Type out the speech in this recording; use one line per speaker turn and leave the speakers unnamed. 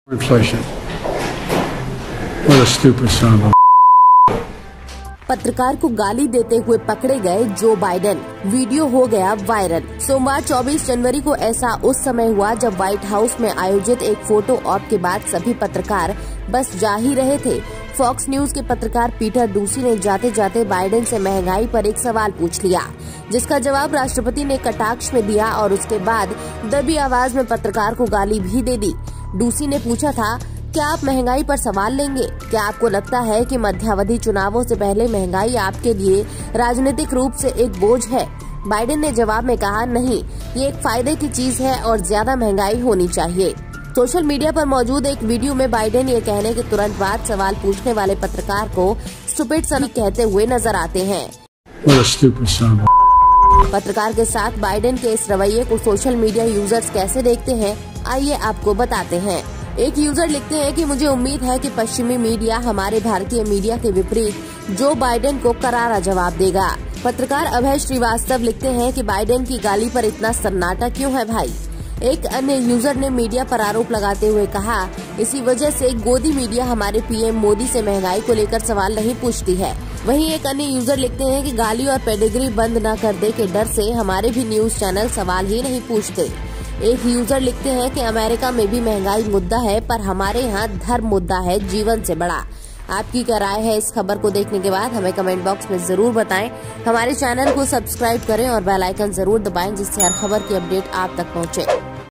Inflation. What a stupid son of a...
पत्रकार को गाली देते हुए पकड़े गए जो बाइडेन, वीडियो हो गया वायरल। सोमवार 24 जनवरी को ऐसा उस समय हुआ जब व्हाइट हाउस में आयोजित एक फोटो ऑप के बाद सभी पत्रकार बस जा ही रहे थे। फॉक्स न्यूज के पत्रकार पीटर डूसी ने जाते जाते बाइडेन से महंगाई पर एक सवाल पूछ लिया, जिसका जवाब राष्ट्रपति ने कटाक्ष में दिया और उसके बाद दबी आवाज में पत्रकार को गाली भी दे दी। डूसी ने पूछा था, क्या आप महंगाई पर सवाल लेंगे? क्या आपको लगता है कि मध्यावधि चुनावों से पहले महंगाई आपके लिए राजनीतिक रूप से एक बोझ है? बाइडेन ने जवाब में कहा, नहीं, ये एक फायदे की चीज है और ज्यादा महंगाई होनी चाहिए। सोशल मीडिया पर मौजूद एक वीडियो में बाइडेन ये कहने के तुरंत बाद सवाल पूछने वाले पत्रकार को स्टूपिड सन कहते हुए नजर आते हैं। पत्रकार के साथ बाइडेन के इस रवैये को सोशल मीडिया यूजर्स कैसे देखते हैं, आइए आपको बताते हैं। एक यूजर लिखते हैं कि मुझे उम्मीद है कि पश्चिमी मीडिया हमारे भारतीय मीडिया के विपरीत जो बाइडेन को करारा जवाब देगा। पत्रकार अभय श्रीवास्तव लिखते हैं कि बाइडेन की गाली पर इतना सन्नाटा क्यों है भाई? एक अन्य यूजर ने मीडिया पर आरोप लगाते हुए कहा, इसी वजह से गोदी मीडिया हमारे पीएम मोदी से महंगाई को लेकर सवाल नहीं पूछती है। वहीं एक अन्य यूजर लिखते हैं कि गाली और पेडिग्री बंद न कर दे के डर से हमारे भी न्यूज चैनल सवाल ही नहीं पूछते। एक यूजर लिखते हैं कि अमेरिका में भी महंगाई मुद्दा है, पर हमारे यहाँ धर्म मुद्दा है जीवन से बड़ा। आपकी क्या राय है इस खबर को देखने के बाद हमें कमेंट बॉक्स में जरूर बताएं। हमारे चैनल को सब्सक्राइब करें और बेल आइकन जरूर दबाएं, जिससे हर खबर की अपडेट आप तक पहुँचे।